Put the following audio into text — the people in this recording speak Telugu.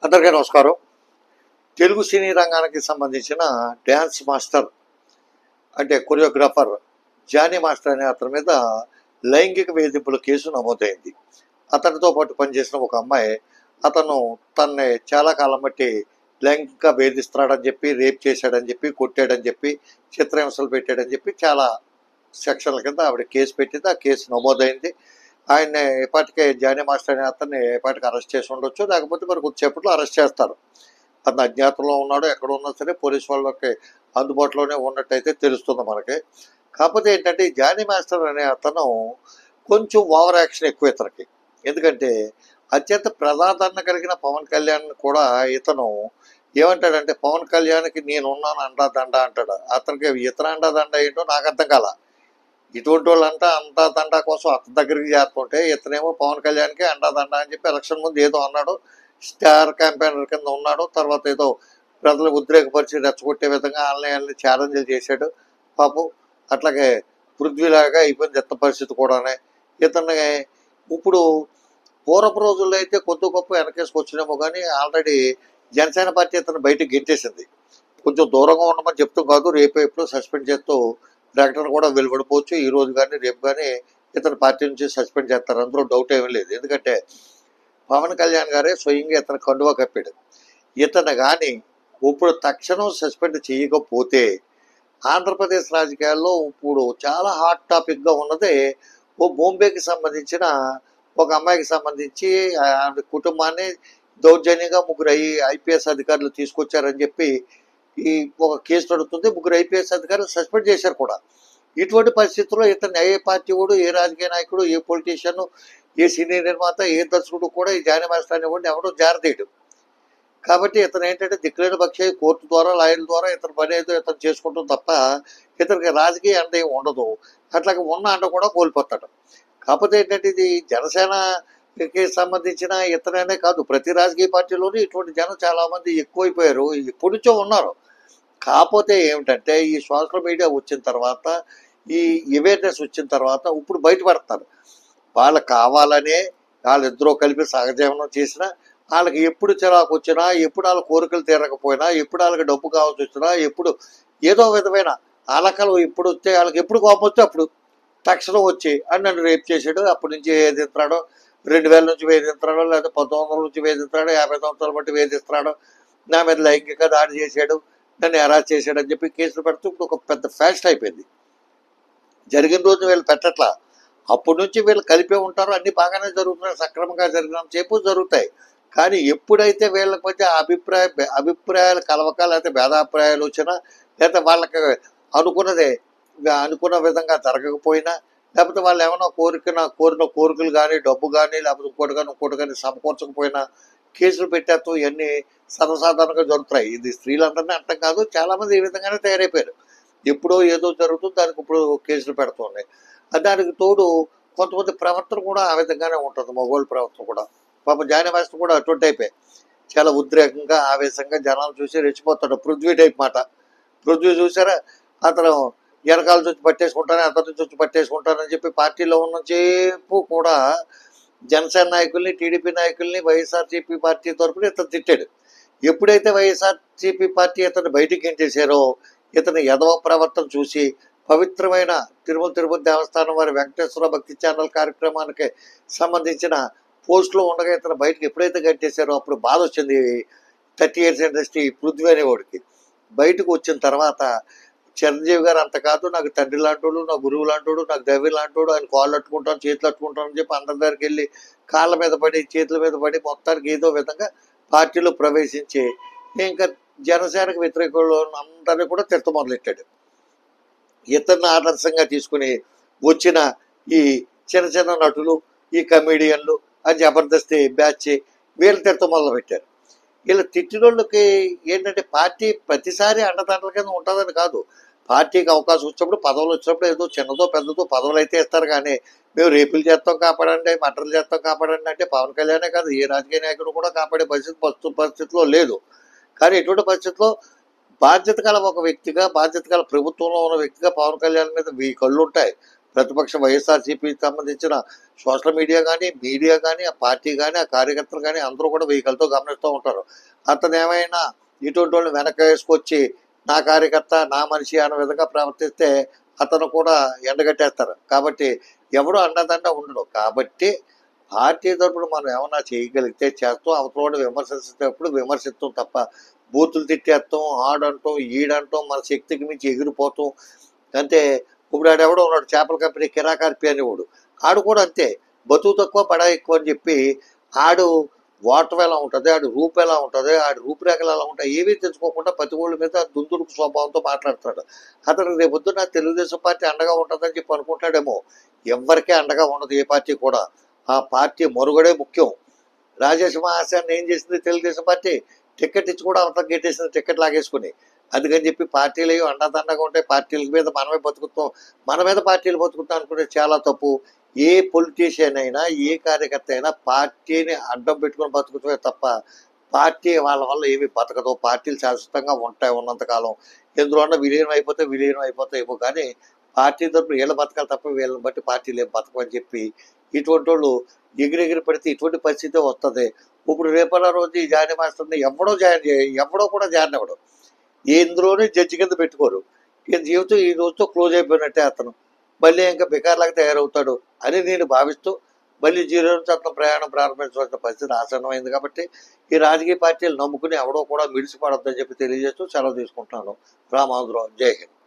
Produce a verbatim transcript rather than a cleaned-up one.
అందరికీ నమస్కారం. తెలుగు సినీ రంగానికి సంబంధించిన డ్యాన్స్ మాస్టర్ అంటే కొరియోగ్రాఫర్ జానీ మాస్టర్ అనే అతని మీద లైంగిక వేధింపుల కేసు నమోదైంది. అతనితో పాటు పనిచేసిన ఒక అమ్మాయి అతను తనని చాలా కాలం బట్టి లైంగిక వేధిస్తున్నాడని చెప్పి, రేప్ చేశాడని చెప్పి, కొట్టాడని చెప్పి, చిత్రహింసలు పెట్టాడని చెప్పి చాలా సెక్షన్ల కింద ఆవిడ కేసు పెట్టింది. ఆ కేసు నమోదైంది. ఆయన్ని ఎప్పటికే జానీ మాస్టర్ అనే అతన్ని ఎప్పటికి అరెస్ట్ చేసి ఉండొచ్చు, లేకపోతే మరి కొద్దిసేపట్లో అరెస్ట్ చేస్తారు. అతను అజ్ఞాతంలో ఉన్నాడు, ఎక్కడ ఉన్నా సరే పోలీసు వాళ్ళకి అందుబాటులోనే ఉన్నట్టయితే తెలుస్తుంది మనకి. కాకపోతే ఏంటంటే ఈ జానీ మాస్టర్ అనే అతను కొంచెం ఓవర్ యాక్షన్ ఎక్కువ ఇతనికి. ఎందుకంటే అత్యంత ప్రజాదరణ కలిగిన పవన్ కళ్యాణ్ కూడా ఇతను ఏమంటాడంటే, పవన్ కళ్యాణ్కి నేనున్నాను అండా దండ అంటాడు. అతనికి ఇతర అండా దండ ఏంటో నాకు అర్థం కాల. ఇటువంటి వాళ్ళంతా అంతా దండా కోసం అతని దగ్గరికి చేరుతుంటే ఇతనేమో పవన్ కళ్యాణ్కి అండా దండ అని చెప్పి ఎలక్షన్ ముందు ఏదో అన్నాడు, స్టార్ క్యాంపెయినర్ కింద ఉన్నాడు. తర్వాత ఏదో ప్రజలు ఉద్రేకపరిచి రెచ్చగొట్టే విధంగా ఆన్లైన్ ఛాలెంజ్లు చేశాడు పాపం. అట్లాగే పృథ్వీలాగా అయిపోయింది ఎత్త పరిస్థితి కూడానే. ఇతన్ని ఇప్పుడు పూర్వపు రోజుల్లో అయితే కొద్ది గొప్ప వెనకేసుకొచ్చినేమో కానీ ఆల్రెడీ జనసేన పార్టీ ఇతను బయటకు గెట్టేసింది. కొంచెం దూరంగా ఉండమని చెప్తూ కాదు, రేపు ఎప్పుడు సస్పెండ్ చేస్తూ ప్రకటన కూడా వెలువడిపోవచ్చు. ఈ రోజు కానీ రేపు కానీ ఇతను పార్టీ నుంచి సస్పెండ్ చేస్తారు, అందులో డౌట్ ఏమీ లేదు. ఎందుకంటే పవన్ కళ్యాణ్ గారే స్వయంగా ఇతను కండువా కప్పాడు. ఇతను కానీ ఇప్పుడు తక్షణం సస్పెండ్ చేయకపోతే ఆంధ్రప్రదేశ్ రాజకీయాల్లో ఇప్పుడు చాలా హాట్ టాపిక్గా ఉన్నది ఓ బాంబేకి సంబంధించిన ఒక అమ్మాయికి సంబంధించి ఆవిడ కుటుంబాన్ని దౌర్జన్యంగా ముగ్గురు ఐ ఐపీఎస్ అధికారులు తీసుకొచ్చారని చెప్పి ఈ ఒక కేసు నడుస్తుంది. ముగ్గురు ఐపీఎస్ అధికారులు సస్పెండ్ చేశారు కూడా. ఇటువంటి పరిస్థితుల్లో ఇతను ఏ పార్టీ వాడు, ఏ రాజకీయ నాయకుడు, ఏ పొలిటీషియన్, ఏ సినీ నిర్మాత, ఏ దర్శకుడు కూడా ఈ జానీ మాస్టర్ అనేవాడిని ఎవడో జారదీయడు. కాబట్టి ఇతను ఏంటంటే దిక్కులేని పక్షే కోర్టు ద్వారా, లాయర్ల ద్వారా ఇతను పని ఏదో ఇతను చేసుకుంటాం తప్ప ఇతనికి రాజకీయ అండ ఏమి ఉండదు. అట్లాగే ఉన్న అండ కూడా కోల్పోతాడు. కాకపోతే ఏంటంటే ఇది జనసేనకి సంబంధించిన ఇతననే కాదు, ప్రతి రాజకీయ పార్టీలోనూ ఇటువంటి జనం చాలామంది ఎక్కువైపోయారు, ఎప్పటి నుంచో ఉన్నారు. కాకపోతే ఏమిటంటే ఈ సోషల్ మీడియా వచ్చిన తర్వాత, ఈ అవేర్నెస్ వచ్చిన తర్వాత ఇప్పుడు బయటపడతారు. వాళ్ళకి కావాలనే వాళ్ళిద్దరూ కలిపి సహజీవనం చేసినా, వాళ్ళకి ఎప్పుడు చిరాకు వచ్చినా, ఎప్పుడు వాళ్ళ కోరికలు తీరకపోయినా, ఎప్పుడు వాళ్ళకి డబ్బు కావాల్సి వచ్చినా, ఎప్పుడు ఏదో విధమైన అలకలు ఎప్పుడు వస్తే వాళ్ళకి ఎప్పుడు కోపం వస్తే అప్పుడు తక్షణం వచ్చి అని నన్ను రేపు చేసాడు, అప్పటి నుంచి వేధిస్తున్నాడో, రెండు వేల నుంచి వేధిస్తున్నాడో, లేదా పంతొమ్మిది వందల నుంచి వేధిస్తున్నాడో, యాభై సంవత్సరాల బట్టి వేధిస్తున్నాడో, నా మీద లైంగిక దాడి చేశాడు, నన్ను అరెస్ట్ చేశాడు అని చెప్పి కేసులు పెడుతూ ఇప్పుడు ఒక పెద్ద ఫ్యాషన్ అయిపోయింది. జరిగిన రోజు వీళ్ళు పెట్టట్లా, అప్పటి నుంచి వీళ్ళు కలిపే ఉంటారు, అన్ని బాగానే జరుగుతున్నాయి, సక్రమంగా జరిగిన సేపు జరుగుతాయి. కానీ ఎప్పుడైతే వీళ్ళకి మధ్య అభిప్రాయ అభిప్రాయాలు కలవక, లేకపోతే భేదాభిప్రాయాలు వచ్చినా, లేకపోతే వాళ్ళకి అనుకున్నదే అనుకున్న విధంగా జరగకపోయినా, లేకపోతే వాళ్ళు ఏమైనా కోరికన కోరిన కోరికలు కానీ, డబ్బు కానీ, లేకపోతే ఇంకోటి కానీ ఇంకోటి కానీ సమకూర్చకపోయినా కేసులు పెట్టేస్తాం. ఇవన్నీ సర్వసాధారణంగా జరుగుతాయి. ఇది స్త్రీలందరినీ అంటాం కాదు, చాలామంది ఈ విధంగానే తయారైపోయారు. ఎప్పుడో ఏదో జరుగుతుంది, దానికి ఇప్పుడు కేసులు పెడుతున్నాయి. దానికి తోడు కొంతమంది ప్రవర్తన కూడా ఆ విధంగానే ఉంటుంది, మగవాళ్ళ ప్రవర్తన కూడా. పాప జానీ మాస్టర్ కూడా అటువంటి అయిపోయి చాలా ఉద్రేకంగా, ఆవేశంగా జనాలు చూసి రెచ్చిపోతాడు. పృథ్వీ టైప్ మాట. పృథ్వీ చూసారా, అతను వెనకాల నుంచి పట్టేసుకుంటాను, అతని నుంచి వచ్చి పట్టేసుకుంటానని చెప్పి పార్టీలో ఉన్నసేపు కూడా జనసేన నాయకుల్ని, టీడీపీ నాయకుల్ని, వైఎస్ఆర్సీపీ పార్టీ తరఫున ఇతను తిట్టాడు. ఎప్పుడైతే వైఎస్ఆర్సీపీ పార్టీ ఇతను బయటికి ఎంటేశారో, ఇతను యదవ ప్రవర్తన చూసి పవిత్రమైన తిరుమల తిరుపతి దేవస్థానం వారి వెంకటేశ్వర భక్తి ఛానల్ కార్యక్రమానికి సంబంధించిన పోస్టులో ఉండగా ఇతను బయటకు ఎప్పుడైతే కట్టేశారో అప్పుడు బాధ వచ్చింది థర్టీ ఇయర్స్ ఇండస్ట్రీ పృథ్వీ అనేవాడికి. బయటకు వచ్చిన తర్వాత చిరంజీవి గారు అంత కాదు, నాకు తండ్రి లాంటోడు, నా గురువు లాంటోడు, నాకు దైవ లాంటోడు, ఆయన కాళ్ళు అట్టుకుంటాను, చేతులు అట్టుకుంటాను అని చెప్పి అందరి దగ్గరికి వెళ్ళి కాళ్ళ మీద పడి, చేతుల మీద పడి మొత్తానికి ఏదో విధంగా పార్టీలో ప్రవేశించి ఇంకా జనసేనకు వ్యతిరేకులు అందరినీ కూడా తిట్ట మొదలెట్టాడు. ఇతన్ని ఆదర్శంగా తీసుకుని వచ్చిన ఈ చిన్న చిన్న నటులు, ఈ కమేడియన్లు, ఆ జబర్దస్త్ బ్యాచ్ వీళ్ళు తిట్ట మొదలు పెట్టారు. వీళ్ళు తిట్టినోళ్ళకి ఏంటంటే పార్టీ ప్రతిసారి అండదండల కింద ఉంటుందని కాదు. పార్టీకి అవకాశం వచ్చినప్పుడు, పదవులు వచ్చినప్పుడు ఏదో చిన్నదో పెద్దదో పదవులు అయితే ఇస్తారు. కానీ మేము రేపులు చేస్తాం కాపాడండి, మటర్లు చేస్తాం కాపాడండి అంటే పవన్ కళ్యాణే కాదు, ఏ రాజకీయ నాయకుడు కూడా కాపాడే పరిస్థితి ప్రస్తుత పరిస్థితిలో లేదు. కానీ ఎటువంటి పరిస్థితిలో బాధ్యత గల ఒక వ్యక్తిగా, బాధ్యత గల ప్రభుత్వంలో ఉన్న వ్యక్తిగా పవన్ కళ్యాణ్ మీద మీ కళ్ళు ఉంటాయి. ప్రతిపక్ష వైఎస్ఆర్సీపీకి సంబంధించిన సోషల్ మీడియా కానీ, మీడియా కానీ, ఆ పార్టీ కానీ, ఆ కార్యకర్తలు కానీ అందరూ కూడా వెహికల్తో గమనిస్తూ ఉంటారు. అతను ఏమైనా ఇటువంటి వాళ్ళని వెనక వేసుకొచ్చి నా కార్యకర్త నా మనిషి అన్న విధంగా ప్రవర్తిస్తే అతను కూడా ఎండగట్టేస్తారు. కాబట్టి ఎవడు అండదండ ఉండడు. కాబట్టి పార్టీ తరపున మనం ఏమన్నా చేయగలిగితే చేస్తాం, అవతల విమర్శించేటప్పుడు విమర్శిస్తాం తప్ప బూతులు తిట్టేస్తాం, ఆడంటాం, ఈడంటాం, మన శక్తికి మించి ఎగిరిపోతాం. అంటే ఇప్పుడు ఆడెవడో ఉన్నాడు చేపల కంపెనీ కిరాకార్పి అనేవాడు, ఆడు కూడా అంతే, బతుకు తక్కువ పడా ఎక్కువ అని చెప్పి ఆడు వాటర్ ఎలా ఉంటుంది, ఆడు రూపు ఎలా ఉంటుంది, ఆడు రూపురేఖలు ఎలా ఉంటాయి ఏమీ తెచ్చుకోకుండా ప్రతి ఒళ్ళ మీద దుందుడుకు స్వభావంతో మాట్లాడతాడు. అతను రేపొద్దున తెలుగుదేశం పార్టీ అండగా ఉంటుందని చెప్పి అనుకుంటాడేమో. ఎవరికీ అండగా ఉండదు ఏ పార్టీ కూడా. ఆ పార్టీ మనుగడే ముఖ్యం. రాజేష్ మహాశాన్ని ఏం చేసింది తెలుగుదేశం పార్టీ? టికెట్ ఇచ్చి కూడా అంతా గెట్టేసింది, టికెట్ లాగేసుకుని. అందుకని చెప్పి పార్టీలు అండదండగా ఉంటాయి, పార్టీల మీద మనమే బతుకుతాం, మన మీద పార్టీలు బతుకుతాం అనుకుంటే చాలా తప్పు. ఏ పొలిటీషియన్ అయినా ఏ కార్యకర్త అయినా పార్టీని అడ్డం పెట్టుకుని బతుకుతామే తప్ప పార్టీ వాళ్ళ వల్ల ఏమి బతకదు. పార్టీలు శాశ్వతంగా ఉంటాయి ఉన్నంతకాలం. ఎందువల్ల విలీనం అయిపోతే విలీనం అయిపోతాయేమో కానీ పార్టీ తరపున వీళ్ళ బతకాలి తప్ప వీళ్ళని బట్టి పార్టీలు ఏం బతకమని చెప్పి ఇటువంటి వాళ్ళు ఎగిరెగిరి పడితే ఇటువంటి పరిస్థితి వస్తుంది. ఇప్పుడు రేపటి రోజు ఈ జాయిన్ మాస్టర్ని ఎవడో జాయిన్ చేయ ఎవడో కూడా జాయిన్ అవ్వడు, ఎందులోనే జడ్జి కింద పెట్టుకోరు. ఇక జీవితం ఈ రోజుతో క్లోజ్ అయిపోయినట్టే. అతను మళ్ళీ ఇంకా బికార్లాగా తయారవుతాడు అని నేను భావిస్తూ మళ్ళీ జీరో నుంచి అతను ప్రయాణం ప్రారంభించవలసిన పరిస్థితి ఆసన్నమైంది. కాబట్టి ఈ రాజకీయ పార్టీలు నమ్ముకుని ఎవడో కూడా మిడిసిపడొద్దని చెప్పి తెలియజేస్తూ సెలవు తీసుకుంటున్నాను. రామాంధ్రరావు, జై హింద్.